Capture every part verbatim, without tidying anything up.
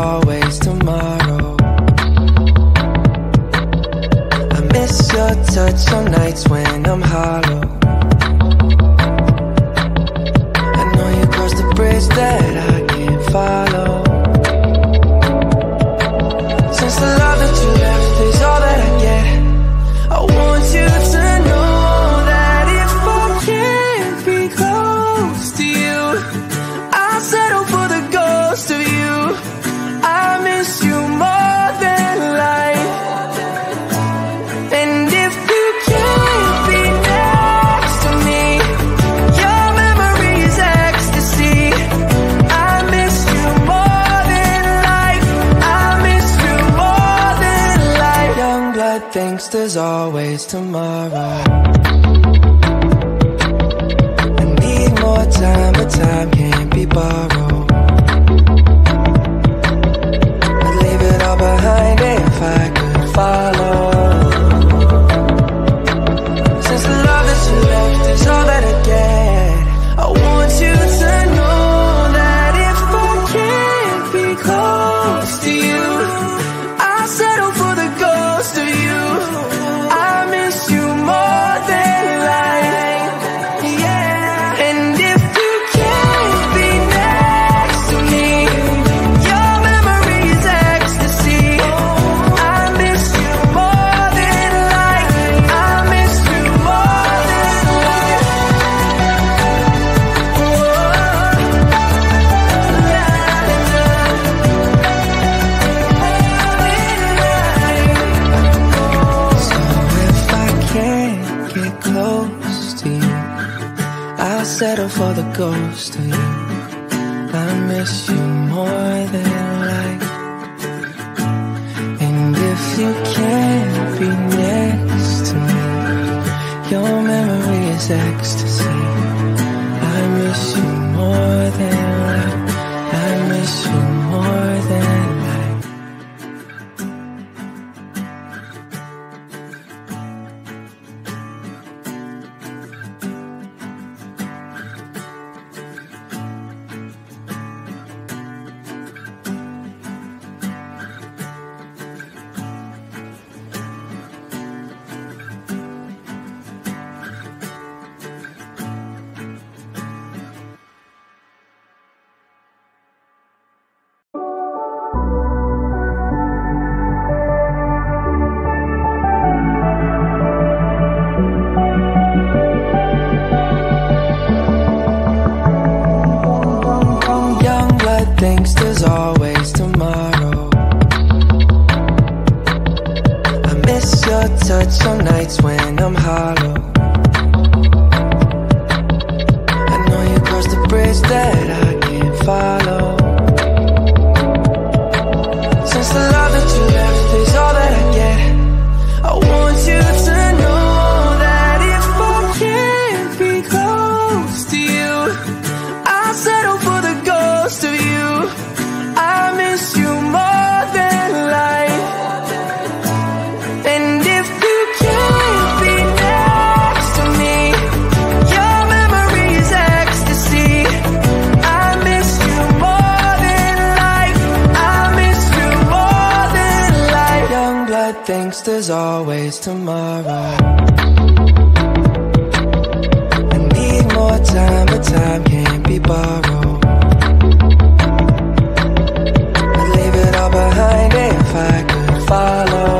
always tomorrow. I miss your touch on nights when I'm hollow. I know you crossed the bridge that I can't follow. Since the love that you left is all that I get, I want you to know that if I can't be close to you, I'll settle for the ghost of you. I miss you more than life. And if you can't be next to me, your memory is ecstasy. I miss you more than life. I miss you more than life. Youngblood thinks there's always tomorrow. I need more time, but time can't be borrowed. I'd leave it all behind if I could follow. Since the love that you left is all that I get, I want you to know that if I can't be close to you, I'll settle for the ghost of you. I miss you more than life, yeah. And if you can't be next to me, your memory is ecstasy. I miss you more than life. I miss you more than life. So if I can't get close to you, I'll settle for the ghost of you. I miss you more than life. And if you can't be next to me, your memory is ecstasy. I miss you more than life. I miss you more than life. Youngblood thinks there's always tomorrow. I miss your touch on nights when I'm hollow. I know you crossed the bridge that I can't follow. Since the love that you left is all that I get, I want you to know that if I can't be close to you, I'll settle for the ghost of you. I miss you more than life. And if you can't be next to me, your memory is ecstasy. I miss you more than life. I miss you more than life. Youngblood thinks there's always tomorrow. I need more time, but time can't be borrowed. I'd leave it all behind if I could follow.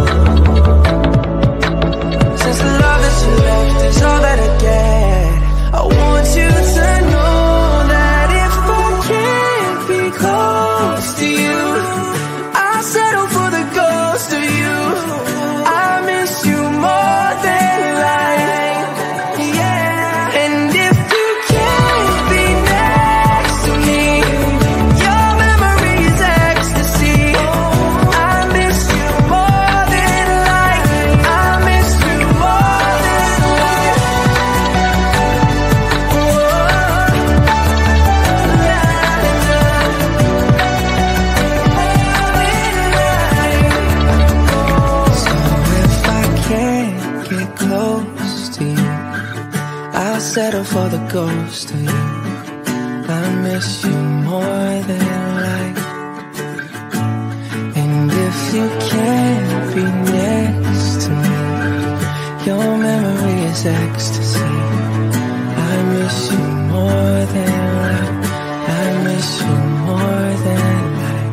Since the love that you left is all that I get, I want you to know that if I can't be close to you, I'll settle for the ghost of you. I miss you more than life, yeah. And if you can't be next to me, your memory is ecstasy. I miss you more than life. I miss you more than life. So if I can't get close to you, I'll settle for the ghost of you. I miss you more than life. is ecstasy. I miss you more than life. I miss you more than life.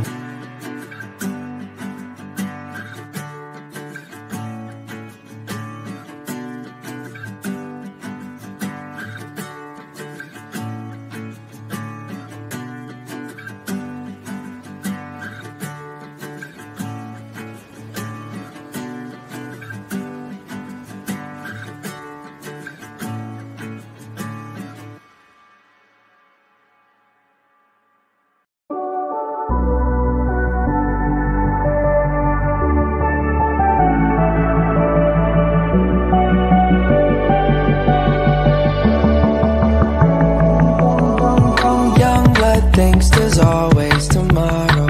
Thinks there's always tomorrow.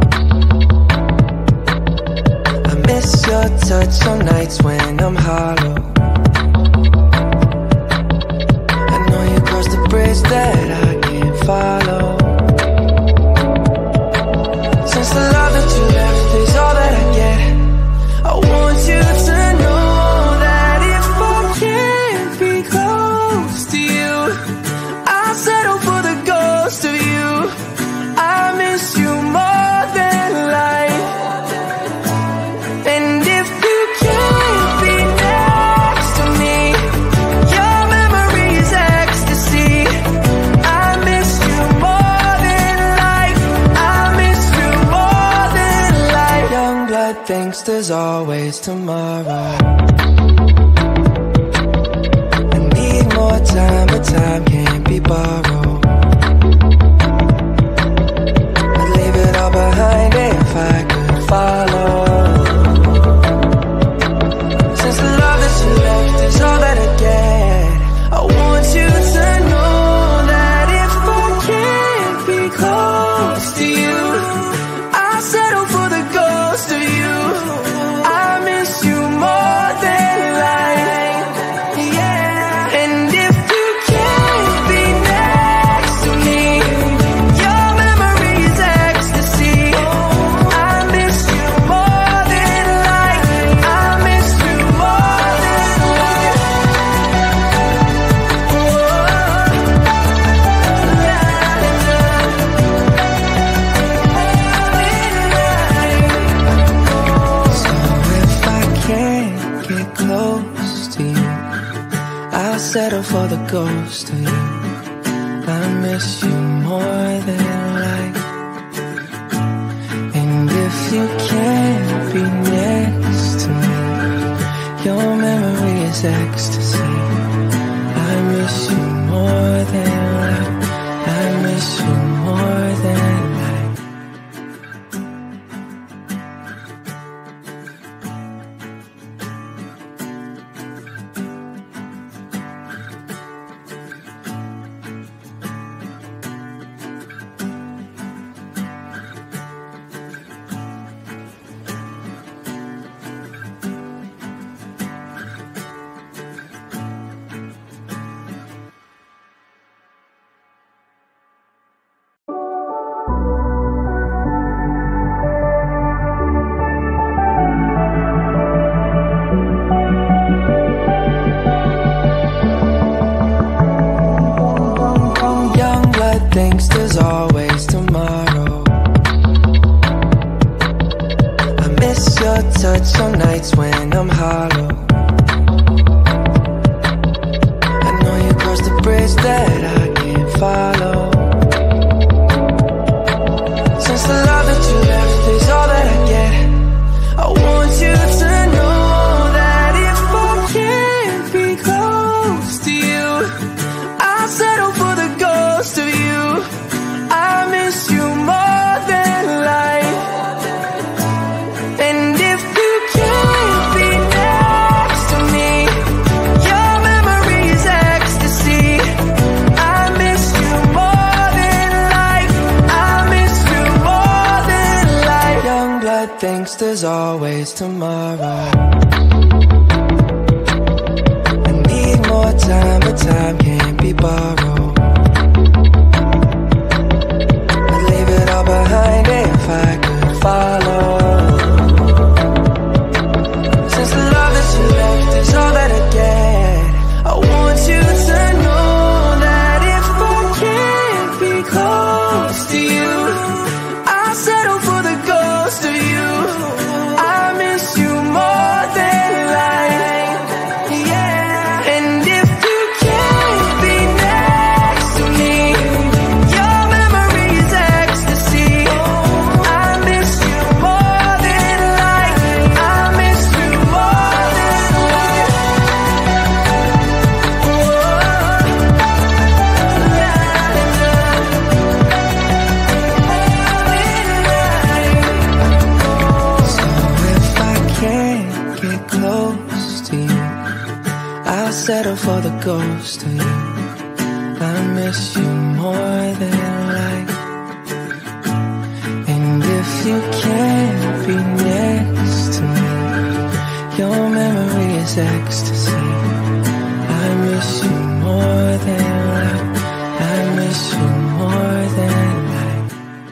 I miss your touch on nights when I'm hollow. I know you crossed the bridge that I can't follow. Since the love that you left is all that I get, I want you to know that if I can't be close to you, I'll settle for the ghost of you. I miss you more than life. And if you can't be next to me, your memory is ecstasy. I miss you more than life. I miss you more than life. Youngblood thinks there's always tomorrow. I need more time, but time can't be borrowed. Behind it if I could follow. Since the love that you left is all that I get, I want you to know that if I can't be close to you, I'll settle for the ghost of you. I miss you more than life. Yeah. And if you can't be next to me, your memory is ecstasy. Settle for the ghost of you. I miss you more than life. And if you can't be next to me, your memory is ecstasy. I miss you more than life. I miss you more than life. Thinks there's always tomorrow. I miss your touch on nights when I'm hollow. I know you crossed the bridge that I can't follow. Since the love that you left is all that I get, I want you to know that if I can't be close to you, I'll settle for the ghost of you. I miss you more than life. And if you can't be next to me, your memory is ecstasy. I miss you more than life. I miss you more than life. Youngblood thinks there's always tomorrow. I need more time, but time can't be borrowed. I'd leave it all behind if I could follow. Since the love that you left is all that I get, get close to you, I'll settle for the ghost of you. I miss you more than life. And if you can't be next to me, your memory is ecstasy. I miss you more than life. I miss you more than life.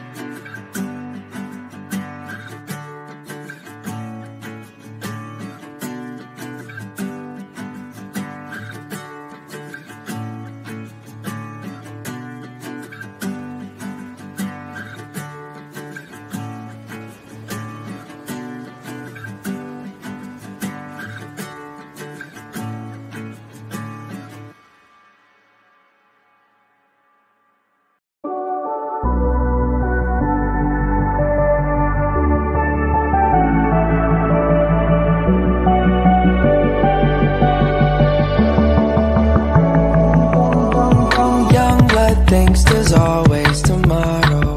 Thinks there's always tomorrow.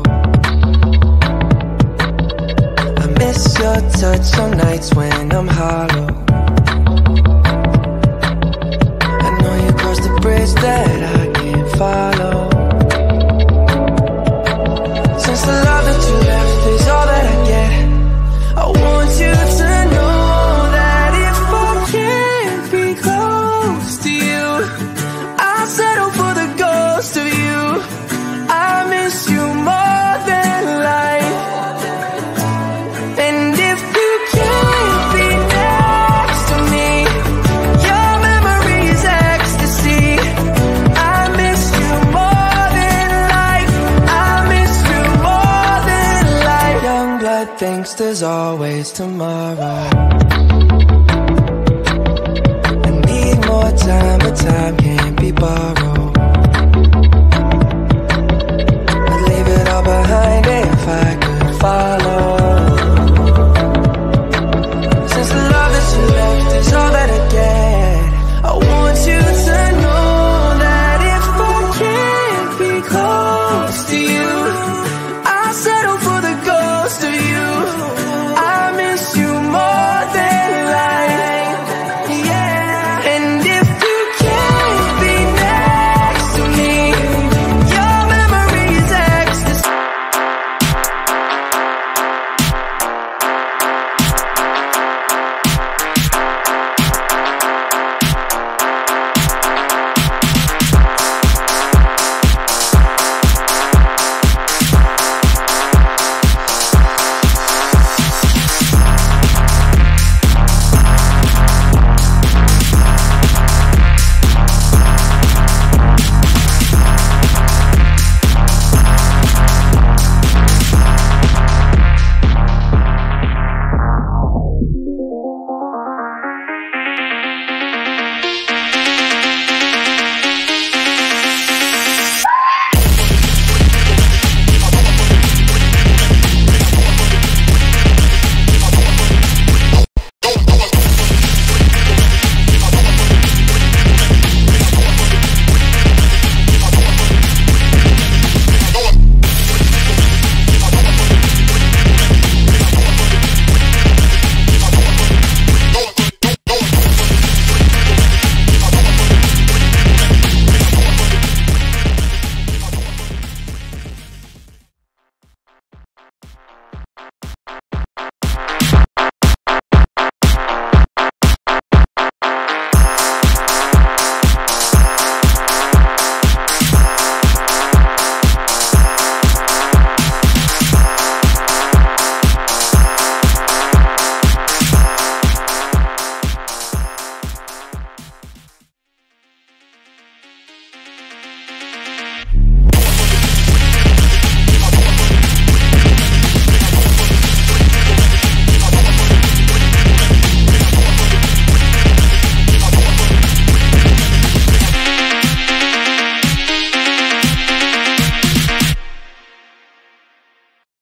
I miss your touch on nights when I'm hollow. I know you crossed the bridge that I can't follow. Since the love that you left is all that I get, I want you to know that if I can't be close to you, I'll settle for the ghost of you. I miss you more than life. And if you can't be next to me, your memory is ecstasy. I miss you more than life. I miss you more than life. Youngblood thinks there's always tomorrow. I need more time, but time can't be borrowed. Behind it if I could follow.